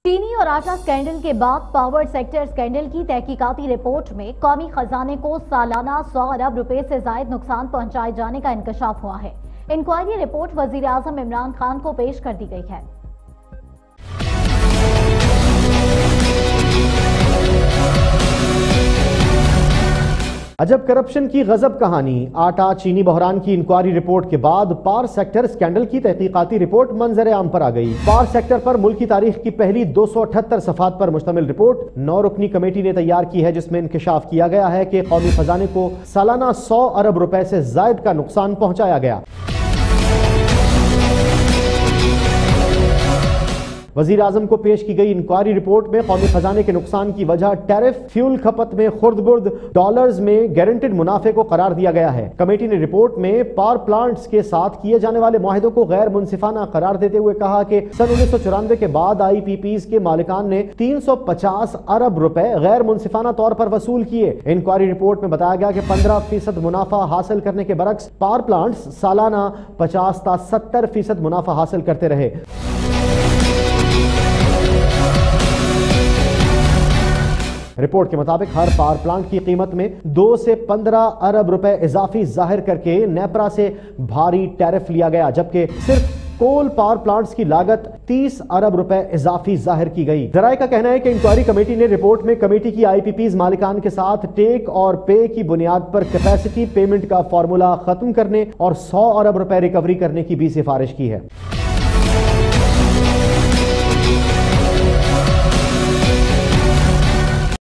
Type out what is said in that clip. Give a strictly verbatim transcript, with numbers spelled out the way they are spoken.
چینی اور آٹا اسکینڈل کے بعد پاور سیکٹر اسکینڈل کی تحقیقاتی رپورٹ میں قومی خزانے کو سالانہ سو ارب روپے سے زائد نقصان پہنچائے جانے کا انکشاف ہوا ہے۔ انکوائری رپورٹ وزیر اعظم عمران خان کو پیش کر دی گئی ہے۔ عجب کرپشن کی غضب کہانی، آٹا چینی بحران کی انکوائری رپورٹ کے بعد پاور سیکٹر اسکینڈل کی تحقیقاتی رپورٹ منظر عام پر آ گئی۔ پاور سیکٹر پر ملک کی تاریخ کی پہلی دو سو اٹھہتر صفحات پر مشتمل رپورٹ نو رکنی کمیٹی نے تیار کی ہے، جس میں انکشاف کیا گیا ہے کہ قومی خزانے کو سالانہ سو ارب روپے سے زائد کا نقصان پہنچایا گیا۔ وزیر اعظم کو پیش کی گئی انکوائری رپورٹ میں قومی خزانے کے نقصان کی وجہ ٹیرف، فیول کھپت میں خرد برد، ڈالرز میں گارنٹیڈ منافع کو قرار دیا گیا ہے۔ کمیٹی نے رپورٹ میں پاور پلانٹس کے ساتھ کیے جانے والے معاہدوں کو غیر منصفانہ قرار دیتے ہوئے کہا کہ سن انیس سو چورانوے کے بعد آئی پی پیز کے مالکان نے تین سو پچاس ارب روپے غیر منصفانہ طور پر وصول کیے۔ انکوائری رپورٹ میں بتایا گیا کہ پندرہ فیصد منافع حاصل کرنے کے برعکس پاور پلانٹس سالانہ پچاس تا ستر فیصد منافع حاصل کرتے رہے۔ رپورٹ کے مطابق ہر پاور پلانٹ کی قیمت میں دو سے پندرہ ارب روپے اضافی ظاہر کر کے نیپرا سے بھاری ٹیرف لیا گیا، جبکہ صرف کول پاور پلانٹس کی لاگت تیس ارب روپے اضافی ظاہر کی گئی۔ ذرائع کا کہنا ہے کہ انکوائری کمیٹی نے رپورٹ میں کمیٹی کی آئی پی پیز مالکان کے ساتھ ٹیک اور پے کی بنیاد پر کیپیسٹی پیمنٹ کا فارمولا ختم کرنے اور سو ارب روپے ریکوری کرنے کی بھی سفارش کی ہے۔